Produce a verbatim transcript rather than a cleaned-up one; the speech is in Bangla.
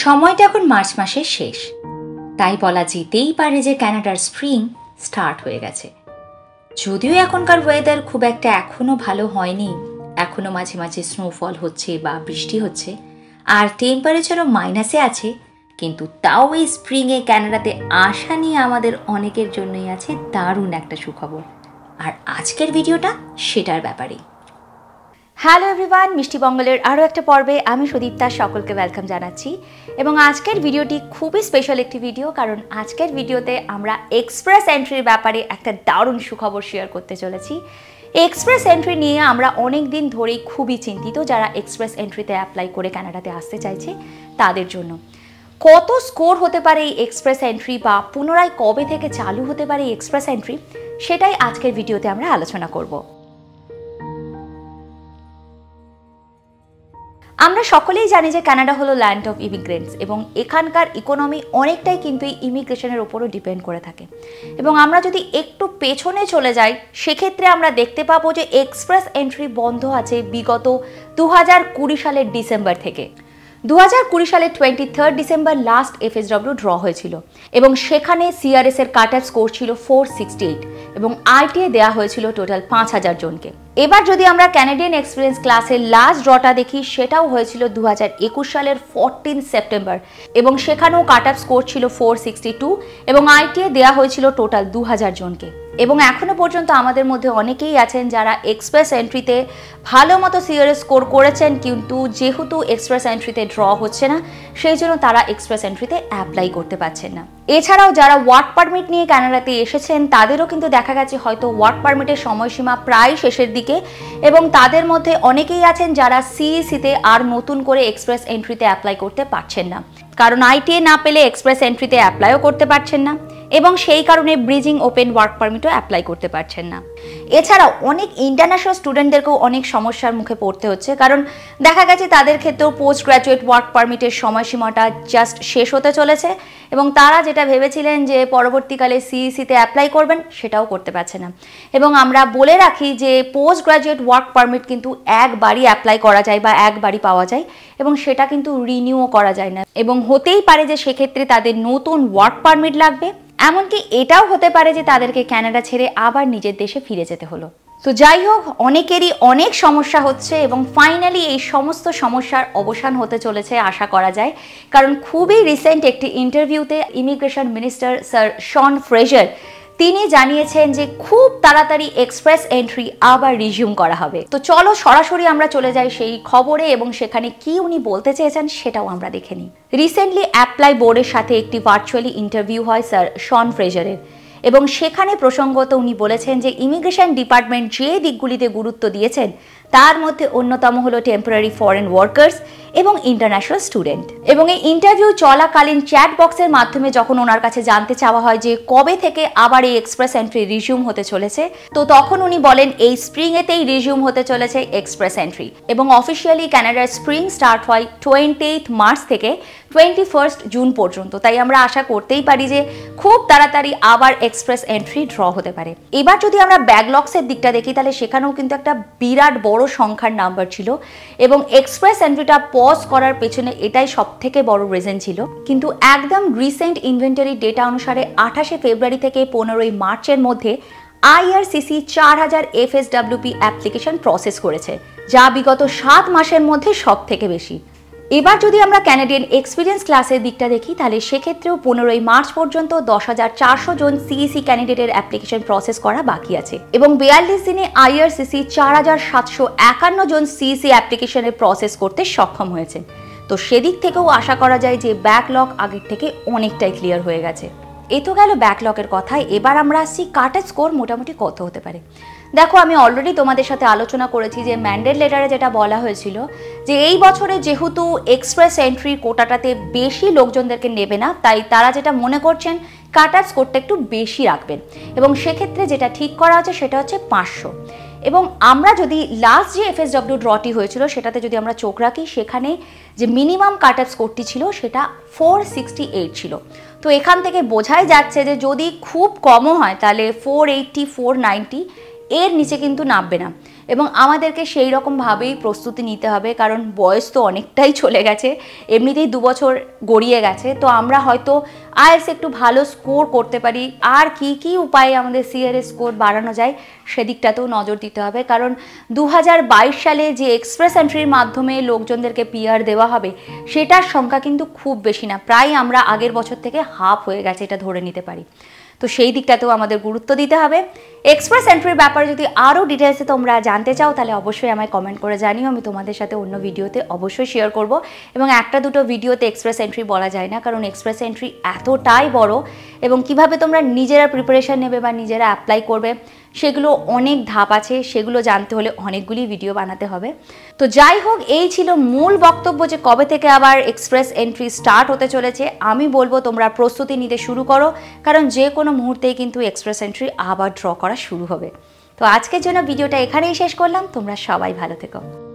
সময়টা এখন মার্চ মাসের শেষ, তাই বলা যেতেই পারে যে কানাডার স্প্রিং স্টার্ট হয়ে গেছে। যদিও এখনকার ওয়েদার খুব একটা এখনও ভালো হয়নি, এখনও মাঝে মাঝে স্নোফল হচ্ছে বা বৃষ্টি হচ্ছে, আর টেম্পারেচারও মাইনাসে আছে, কিন্তু তাও এই স্প্রিংয়ে ক্যানাডাতে আসা নিয়ে আমাদের অনেকের জন্যই আছে দারুণ একটা সুখবর। আর আজকের ভিডিওটা সেটার ব্যাপারেই। হ্যালো এভরিওয়ান, মিষ্টি বঙ্গলের আরও একটা পর্বে আমি সুদীপ্তা সকলকে ওয়েলকাম জানাচ্ছি। এবং আজকের ভিডিওটি খুবই স্পেশাল একটি ভিডিও, কারণ আজকের ভিডিওতে আমরা এক্সপ্রেস এন্ট্রির ব্যাপারে একটা দারুণ সুখবর শেয়ার করতে চলেছি। এক্সপ্রেস এন্ট্রি নিয়ে আমরা অনেক দিন ধরেই খুবই চিন্তিত, যারা এক্সপ্রেস এন্ট্রিতে অ্যাপ্লাই করে কানাডাতে আসতে চাইছে তাদের জন্য। কত স্কোর হতে পারে এই এক্সপ্রেস এন্ট্রি, বা পুনরায় কবে থেকে চালু হতে পারে এই এক্সপ্রেস এন্ট্রি, সেটাই আজকের ভিডিওতে আমরা আলোচনা করব। আমরা সকলেই জানি যে কানাডা হলো ল্যান্ড অফ ইমিগ্রেন্টস, এবং এখানকার ইকোনমি অনেকটাই কিন্তু এই ইমিগ্রেশনের ওপরও ডিপেন্ড করে থাকে। এবং আমরা যদি একটু পেছনে চলে যাই, সেক্ষেত্রে আমরা দেখতে পাবো যে এক্সপ্রেস এন্ট্রি বন্ধ আছে বিগত দু হাজার কুড়ি সালের ডিসেম্বর থেকে। দু হাজার কুড়ি সালের twenty third December last FSW draw হয়েছিল, এবং সেখানে সিআরএস এর কাট অফ স্কোর ছিল ফোর সিক্সটি এইট, এবং আইটিএ দেওয়া হয়েছিল টোটাল পাঁচ হাজার জনকে। এবার যদি আমরা ক্যানাডিয়ান এক্সপিরিয়েন্স ক্লাসের লাস্ট ড্রটা দেখি, সেটাও হয়েছিল দু হাজার একুশ সালের ফোরটিন সেপ্টেম্বর, এবং সেখানেও কাট অফ স্কোর ছিল ফোর সিক্সটি টু, এবং আইটিএ দেওয়া হয়েছিল টোটাল দু হাজার জনকে। এবং এখনো পর্যন্ত আমাদের মধ্যে অনেকেই আছেন যারা এক্সপ্রেস এন্ট্রিতে ভালো মতো সিআরএস স্কোর করেছেন, কিন্তু যেহেতু এক্সপ্রেস এন্ট্রিতে ড্র হচ্ছে না, সেই জন্য তারা এক্সপ্রেস এন্ট্রিতে অ্যাপ্লাই করতে পারছেন না। এছাড়াও যারা ওয়ার্ক পারমিট নিয়ে কানাডাতে এসেছেন, তাদেরও কিন্তু দেখা গেছে হয়তো ওয়ার্ক পারমিটের সময়সীমা প্রায় শেষের দিকে, এবং তাদের মধ্যে অনেকেই আছেন যারা সিইসিতে আর নতুন করে এক্সপ্রেস এন্ট্রিতে অ্যাপ্লাই করতে পারছেন না, কারণ আইটিএ না পেলে এক্সপ্রেস এন্ট্রিতে অ্যাপ্লাইও করতে পারছেন না, এবং সেই কারণে ব্রিজিং ওপেন ওয়ার্ক পারমিটও অ্যাপ্লাই করতে পারছেন না। এছাড়াও অনেক ইন্টারন্যাশনাল স্টুডেন্টদেরকেও অনেক সমস্যার মুখে পড়তে হচ্ছে, কারণ দেখা গেছে তাদের ক্ষেত্রেও পোস্ট গ্র্যাজুয়েট ওয়ার্ক পারমিটের সময়সীমাটা জাস্ট শেষ হতে চলেছে, এবং তারা যেটা ভেবেছিলেন যে পরবর্তীকালে সিইসিতে অ্যাপ্লাই করবেন, সেটাও করতে পারছে না। এবং আমরা বলে রাখি যে পোস্ট গ্র্যাজুয়েট ওয়ার্ক পারমিট কিন্তু একবারই অ্যাপ্লাই করা যায় বা একবারই পাওয়া যায়, এবং সেটা কিন্তু রিনিউও করা যায় না, এবং হতেই পারে যে সেক্ষেত্রে তাদের নতুন ওয়ার্ক পারমিট লাগবে। এমনকি এটাও হতে পারে যে তাদেরকে কানাডা ছেড়ে আবার নিজের দেশে ফিরে যেতে হলো। তো যাই হোক, অনেকেরই অনেক সমস্যা হচ্ছে, এবং ফাইনালি এই সমস্ত সমস্যার অবসান হতে চলেছে আশা করা যায়, কারণ খুবই রিসেন্ট একটি ইন্টারভিউতে immigration minister sir Sean Fraser তিনি জানিয়েছেন যে খুব তাড়াতাড়ি এক্সপ্রেস এন্ট্রি আবার রিজিউম করা হবে। তো চলো সরাসরি আমরা চলে যাই সেই খবরে, এবং সেখানে কি উনি বলতে চেয়েছেন সেটাও আমরা দেখে নিই। রিসেন্টলি অ্যাপ্লাই বোর্ডের সাথে একটি ভার্চুয়ালি ইন্টারভিউ হয় স্যার শন ফ্রেজারের, এবং সেখানে প্রসঙ্গত উনি বলেছেন যে ইমিগ্রেশন ডিপার্টমেন্ট যে দিকগুলিতে গুরুত্ব দিয়েছেন, তার মধ্যে অন্যতম হলো টেম্পোরারি ফরেন ওয়ার্কার্স এবং ইন্টারন্যাশনাল স্টুডেন্ট। এবং এই ইন্টারভিউ চলাকালীন চ্যাট বক্সের মাধ্যমে যখন ওনার কাছে জানতে চাওয়া হয় যে কবে থেকে আবার এই এক্সপ্রেস এন্ট্রি রিজিউম হতে চলেছে, তো তখন উনি বলেন এই স্প্রিংয়েতেই রিজিউম হতে চলেছে এক্সপ্রেস এন্ট্রি, এবং অফিসিয়ালি কানাডার স্প্রিং স্টার্ট হয় টোয়েন্টি এইথ মার্চ থেকে টোয়েন্টি ফার্স্ট জুন পর্যন্ত। তাই আমরা আশা করতেই পারি যে খুব তাড়াতাড়ি আবার এক্সপ্রেস এন্ট্রি ড্র হতে পারে। এবার যদি আমরা ব্যাকলগসের দিকটা দেখি, তাহলে সেখানেও কিন্তু একটা বিরাট বড় সংখ্যার নাম্বার ছিল, এবং এক্সপ্রেস এন্ট্রিটা পজ করার পেছনে এটাই সব থেকে বড় রিজন ছিল। কিন্তু একদম রিসেন্ট ইনভেন্টারি ডেটা অনুসারে আঠাশে ফেব্রুয়ারি থেকে পনেরোই মার্চের মধ্যে আইআরসিসি চার হাজার এফএসডব্লিউপি অ্যাপ্লিকেশন প্রসেস করেছে, যা বিগত সাত মাসের মধ্যে সব থেকে বেশি। এবার যদি আমরা ক্যানাডিয়ান এক্সপিরিয়েন্স ক্লাসের দিকটা দেখি, তাহলে সেক্ষেত্রেও পনেরোই মার্চ পর্যন্ত দশ হাজার চারশো জন সিইসি ক্যান্ডিডেটের অ্যাপ্লিকেশন প্রসেস করা বাকি আছে, এবং বিয়াল্লিশ দিনে আইআরসিসি চার হাজার সাতশো একান্ন জন সিইসি অ্যাপ্লিকেশনের প্রসেস করতে সক্ষম হয়েছে। তো সেদিক থেকেও আশা করা যায় যে ব্যাকলগ আগের থেকে অনেকটাই ক্লিয়ার হয়ে গেছে। এ তো গেল ব্যাকলগের কথায়। এবার আমরা আসছি কাট অফ স্কোর মোটামুটি কত হতে পারে। দেখো, আমি অলরেডি তোমাদের সাথে আলোচনা করেছি যে ম্যান্ডেট লেটারে যেটা বলা হয়েছিল যে এই বছরে যেহেতু এক্সপ্রেস এন্ট্রি কোটাটাতে বেশি লোকজনদেরকে নেবে না, তাই তারা যেটা মনে করছেন কাট অফ স্কোরটা একটু বেশি রাখবেন, এবং সেক্ষেত্রে যেটা ঠিক করা আছে সেটা হচ্ছে পাঁচশো। এবং আমরা যদি লাস্ট যে এফএসডব্লিউ ড্রটি হয়েছিল সেটাতে যদি আমরা চোখ রাখি, সেখানে যে মিনিমাম কাট অফ স্কোরটি ছিল সেটা ফোর সিক্সটি এইট ছিল। তো এখান থেকে বোঝাই যাচ্ছে যে যদি খুব কমও হয় তাহলে ফোর এইটটি ফোর নাইনটি এর নিচে কিন্তু নামবে না। এবং আমাদেরকে সেই রকমভাবেই প্রস্তুতি নিতে হবে, কারণ বয়স তো অনেকটাই চলে গেছে, এমনিতেই দু বছর গড়িয়ে গেছে। তো আমরা হয়তো আইএলটিএস একটু ভালো স্কোর করতে পারি, আর কি কি উপায়ে আমাদের সিআরএ স্কোর বাড়ানো যায় সেদিকটাতেও নজর দিতে হবে। কারণ দু হাজার বাইশ সালে যে এক্সপ্রেস এন্ট্রির মাধ্যমে লোকজনদেরকে পিআর দেওয়া হবে সেটার সংখ্যা কিন্তু খুব বেশি না, প্রায় আমরা আগের বছর থেকে হাফ হয়ে গেছে এটা ধরে নিতে পারি। তো সেই দিকটাতেও আমাদের গুরুত্ব দিতে হবে। এক্সপ্রেস এন্ট্রির ব্যাপারে যদি আরও ডিটেলসে তোমরা জানতে চাও তাহলে অবশ্যই আমায় কমেন্ট করে জানিও, আমি তোমাদের সাথে অন্য ভিডিওতে অবশ্যই শেয়ার করব। এবং একটা দুটো ভিডিওতে এক্সপ্রেস এন্ট্রি বলা যায় না, কারণ এক্সপ্রেস এন্ট্রি এতটাই বড় এবং কিভাবে তোমরা নিজেরা প্রিপারেশন নেবে বা নিজেরা অ্যাপ্লাই করবে সেগুলো অনেক ধাপ আছে, সেগুলো জানতে হলে অনেকগুলি ভিডিও বানাতে হবে। তো যাই হোক, এই ছিল মূল বক্তব্য যে কবে থেকে আবার এক্সপ্রেস এন্ট্রি স্টার্ট হতে চলেছে। আমি বলবো তোমরা প্রস্তুতি নিতে শুরু করো, কারণ যে কোনো মুহূর্তেই কিন্তু এক্সপ্রেস এন্ট্রি আবার ড্র করা শুরু হবে। তো আজকের জন্য ভিডিওটা এখানেই শেষ করলাম, তোমরা সবাই ভালো থেকো।